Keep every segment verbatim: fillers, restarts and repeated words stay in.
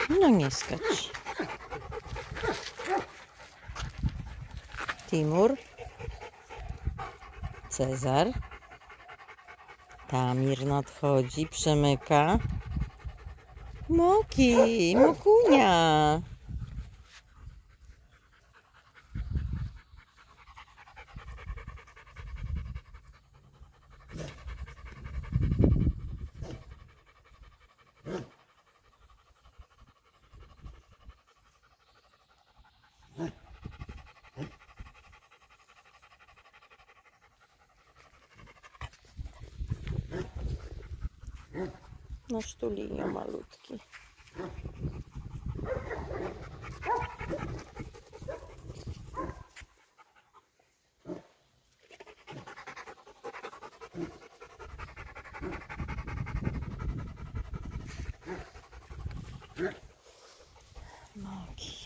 No nie skacz. Timur, Cezar, Tamir nadchodzi, przemyka. Moki, Mokunia. No sztulinio malutki. Moki.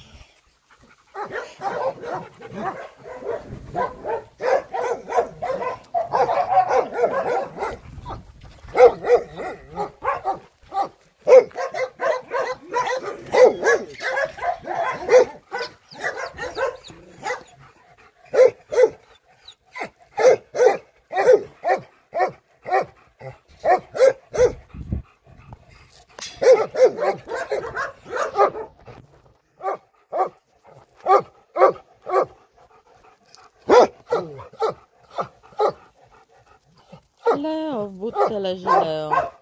Leo, w budce leży Leo.